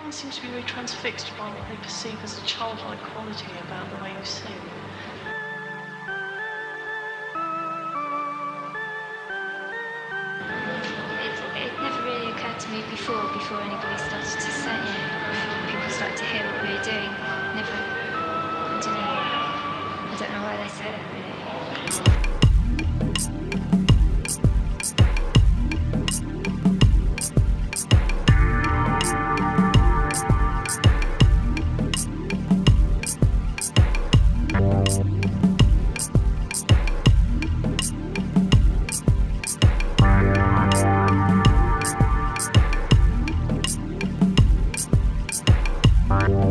everyone seems to be very transfixed by what they perceive as a childlike quality about the way you sing. It never really occurred to me before anybody started to say it, before people started to hear what we were doing. Never, I don't know why they said it really. Bye.